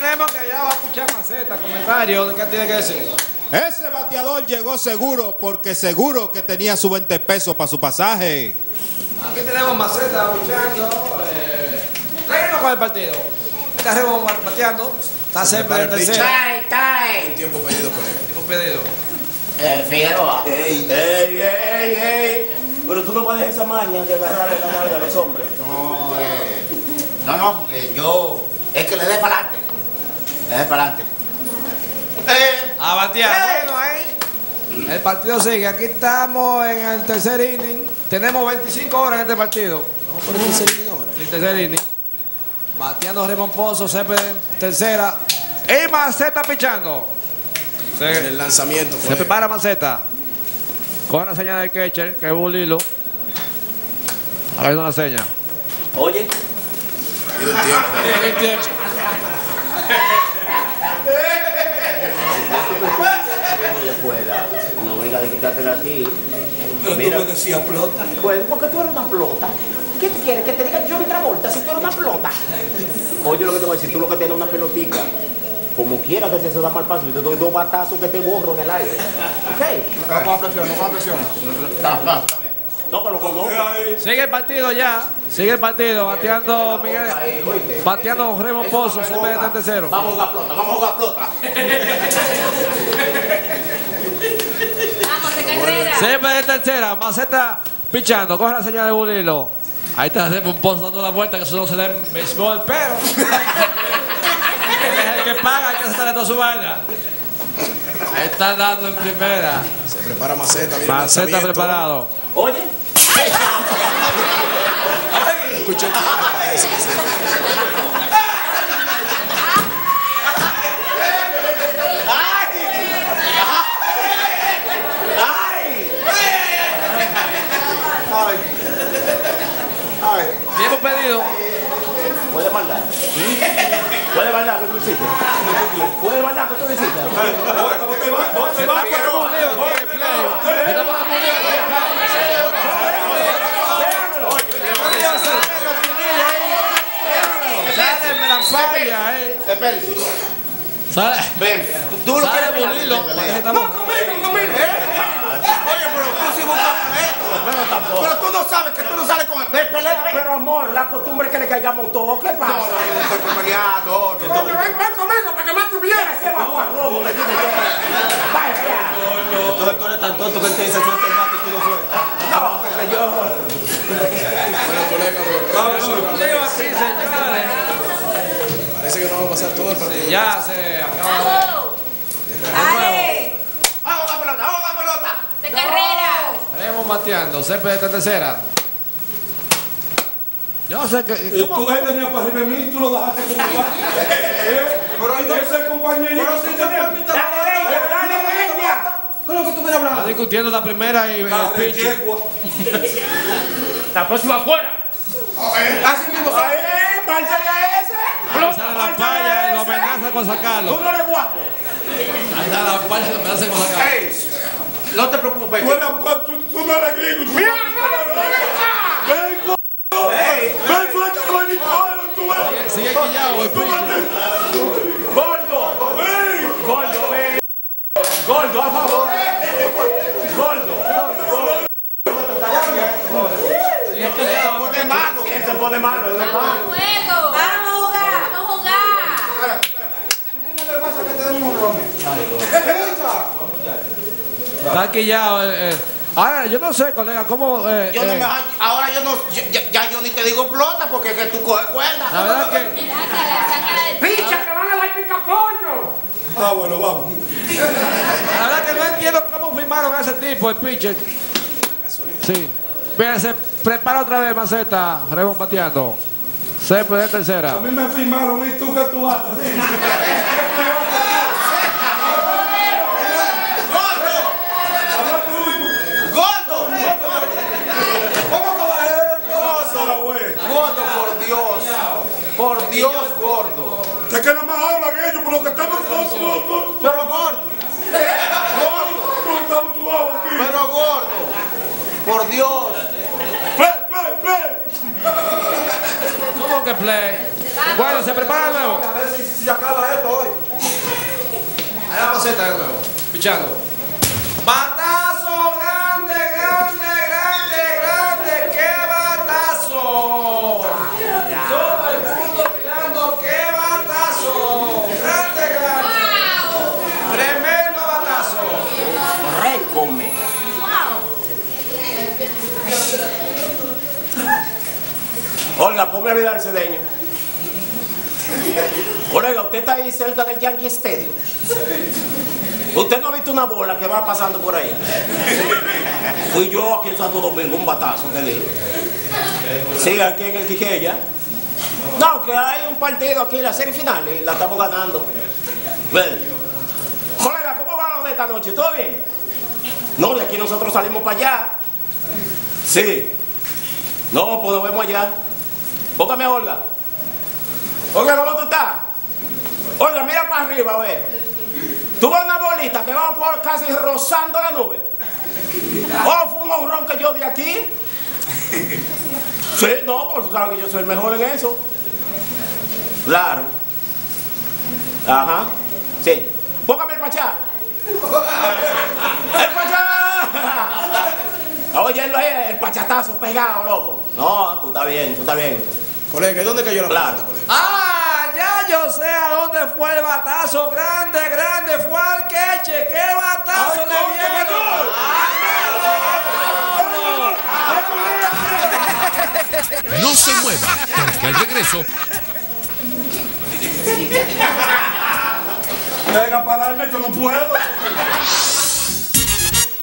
tenemos que ya va a escuchar Maceta, comentario, ¿qué tiene que decir? Ese bateador llegó seguro porque seguro que tenía su 20 pesos para su pasaje. Aquí tenemos Maceta escuchando. Seguimos con el partido. Carrero bateando. Está siempre en tercero. Un tiempo pedido por él. Tiempo pedido. Figueroa. Ey. Pero tú no puedes esa maña de agarrarle la nalga a los hombres. No, yo. Es que le dé para adelante. Le dé para adelante. A batear. Bueno, ahí. El partido sigue. Aquí estamos en el tercer inning. Tenemos 25 horas en este partido. Vamos por el tercer inning ahora. El tercer inning. Bateando Raymond Pozo, Césped en tercera. Y Maceta pichando. En el lanzamiento Se fue. prepara Maceta. Con la señal del catcher, que es Bulilo. A ver una seña. Oye. Pedido el tiempo. El tiempo. No venga de quitártela así. Pero Mira. tú me decías plota. Bueno, porque tú eres una plota. ¿Qué te quieres? Que te diga John Travolta si tú eres una plota. Oye, lo que te voy a decir, tú lo que tienes es una pelotica. Como quiera que se da mal paso, y te doy 2 batazos que te borro en el aire. ¿Ok? No con presión, no con presión. No, pero lo conozco. Sigue el partido ya. Sigue el partido. Bateando Miguel. Bateando Raymond Pozo, Césped en tercero. Vamos a jugar plota, vamos a jugar plota. Vamos, de carrera. Césped en tercera. Maceta pichando. Coge la señal de Bulilo. Ahí está Raymond Pozo dando la vuelta, que eso no se da en béisbol, pero él es el que paga, hay que aceptarle toda su vaina. Está dando en primera. Se prepara Maceta. Viene el Maceta lanzamiento. preparado. Oye. Escucha el tiempo. Parece que se. Tiempo pedido. Puede mandar. Puede mandar que tú hiciste. Puede mandar que tú hiciste. Estamos en un lío aquí en el play. Estamos en un lío aquí en el play. Sale Melampaya, Espérense. Sale. Ven. Tú lo Sale quieres Bulilo. Parece que estamos. Oye, pero tú sí buscas esto. Pero tú no sabes que tú no sales con el Pero amor, la costumbre es que le caigamos todo. ¿Qué pasa? peleado. Ven conmigo para que más tú vienes. ¿Qué bajo a robo? Me tiene que... Vaya. Entonces tú eres tan tonto que él te dice suelta el bate y tú lo sueltas. No, porque yo... Bueno, colega, Vamos, un lío aquí, señores. parece que no vamos a pasar todo el partido. Ya se acaba Vamos. Dale. Vamos a la pelota. De carrera. de. Estaremos bateando. Césped en tercera. Yo no sé que. Tú venías para arriba de mí, tú lo dejaste como Pero ahí no. ese compañerito. Pero si te permite. Dale, ¿qué es lo que tú me Está hablando? discutiendo la primera y el pitch. La próxima fuera. Así mismo. ¡Márchale a ese! Sale la palla y lo amenaza con sacarlo. Tú no eres guapo. Ahí está la palla y lo amenaza con sacarlo. Ey, no te preocupes. Tú no eres gringo. Mira, Ven, ven, suelta el manito, tú ves. Sigue quillado el pitch. Gordo. Gordo, ven. Gordo, a favor. Gordo. Sigue quillado. pone malo. ¿Quién se pone malo? Vamos a juego. Vamos a jugar. Vamos a jugar. Está quillado. Ahora, yo no sé, colega, cómo. Yo no me, ahora yo no, ya yo ni te digo plota porque es que tú coges cuerda. La verdad que. Sácala del ¡Picha, que van a dar picapollo! Ah, bueno, vamos. La verdad que no entiendo cómo firmaron a ese tipo, el pitcher. Sí. Bien, se prepara otra vez Maceta. Raymond bateando. Césped en tercera. A mí me firmaron y tú que tú haces. ¡Gordo! ¿Cómo gordo, por Dios. Por Dios, gordo. Es que nada más hablan ellos, por lo que estamos todos. Pero gordo. Estamos sudados aquí. Pero gordo. Por Dios. Play. ¿Cómo que play? Bueno, se prepara de nuevo. A ver si se acaba esto hoy. Ahí la maceta de nuevo. Pichando. Batazo grande, grande, grande, grande. ¡Qué batazo! Todo el mundo mirando. ¡Qué batazo! Grande, grande. Tremendo batazo. Recome. Olga, ponme a vida al cedeño. Colega, usted está ahí cerca del Yankee Stadium. ¿Usted no ha visto una bola que va pasando por ahí? Fui yo aquí en Santo Domingo, un batazo que di. Sí, aquí en el Quiqueya. No, que hay un partido aquí, la serie final, y la estamos ganando. Ven. Colega, ¿cómo va de esta noche? ¿Todo bien? No, de aquí nosotros salimos para allá. Sí. No, pues nos vemos allá. Póngame a Olga. Olga, ¿cómo tú estás? Olga, mira para arriba, a ver. Tú ves una bolita que va por casi rozando la nube. Oh, fue un honrón que yo di aquí. Sí, no, porque tú sabes que yo soy el mejor en eso. Claro. Ajá. Sí. Póngame el pachá. ¡El pachá! Oye, el pachatazo pegado, loco. No, tú estás bien, tú estás bien. Colega, ¿y dónde cayó la Claro. pelota, colega? Ah, ya yo sé a dónde fue el batazo. Grande, grande. Fue al queche. ¡Qué batazo le dieron! No se mueva, porque al regreso Venga, pararme, yo no puedo.